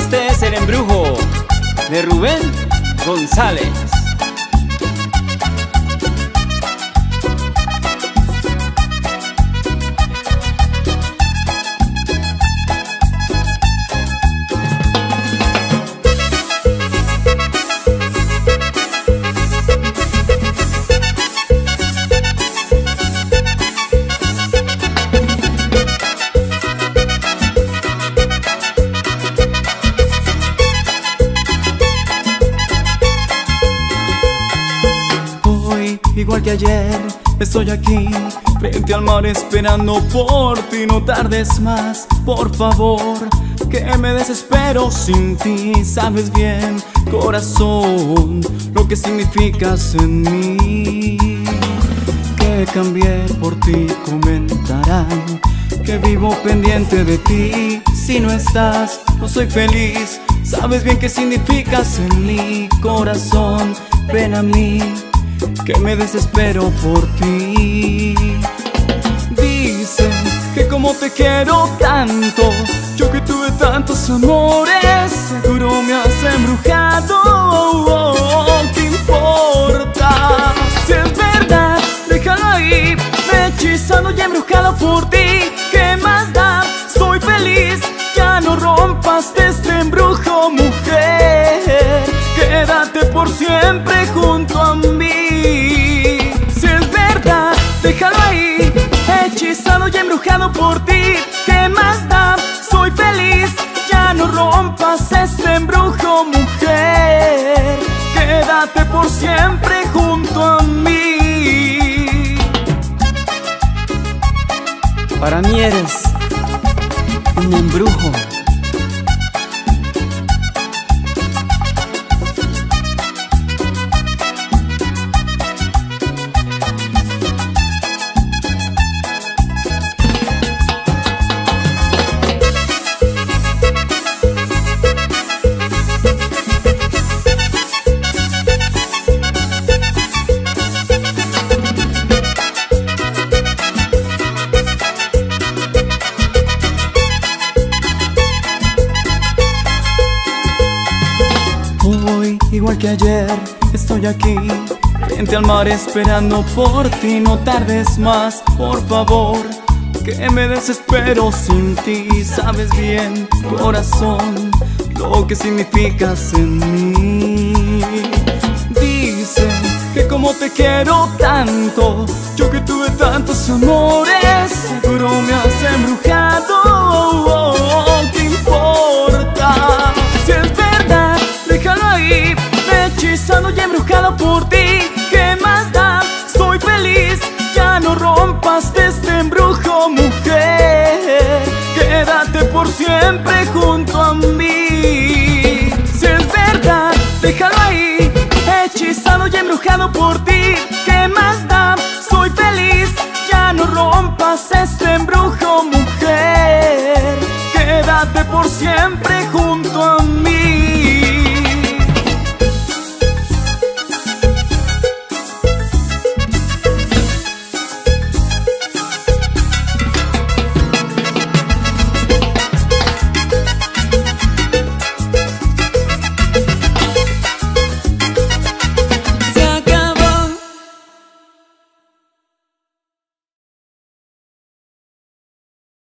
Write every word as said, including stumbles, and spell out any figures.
Este es el embrujo de Rubén González. Igual que ayer, estoy aquí, frente al mar esperando por ti. No tardes más, por favor, que me desespero sin ti. Sabes bien, corazón, lo que significas en mí. Que cambié por ti, comentarán que vivo pendiente de ti. Si no estás, no soy feliz. Sabes bien que significas en mi corazón. Ven a mí, que me desespero por ti. Dicen que como te quiero tanto, yo que tuve tantos amores, seguro me has embrujado. Oh, ¿qué importa? Si es verdad, déjalo ahí. Me he hechizado y embrujado por ti. ¿Qué más da? Soy feliz. Ya no rompas de este embrujo, mujer. Quédate por siempre junto a mí. Si es verdad, déjalo ahí. Hechizado y embrujado por ti. ¿Qué más da? Soy feliz. Ya no rompas este embrujo, mujer. Quédate por siempre junto a mí. Para mí eres un embrujo. Hoy, igual que ayer, estoy aquí, frente al mar esperando por ti. No tardes más, por favor, que me desespero sin ti. Sabes bien, corazón, lo que significas en mí. Dicen que como te quiero tanto, yo que tuve tantos amores, seguro me has embrujado. Oh, ¿qué importa? Si es verdad, déjalo ahí. Me he hechizado y embrujado por ti. ¿Qué más da? Soy feliz. Ya no rompas de este embrujo, mujer. Quédate por siempre junto a mí. Si es verdad, déjalo ahí. Hechizado y embrujado por ti. ¿Qué más da? Soy feliz. Ya no rompas este embrujo, mujer. Quédate por siempre junto a mí.